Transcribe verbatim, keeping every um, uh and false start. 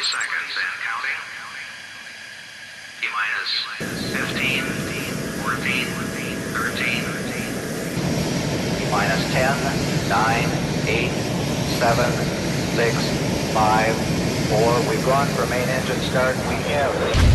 seconds and counting. T minus fifteen, fourteen, thirteen. T minus ten, nine, eight, seven, six, five, four. We've gone for main engine start. We have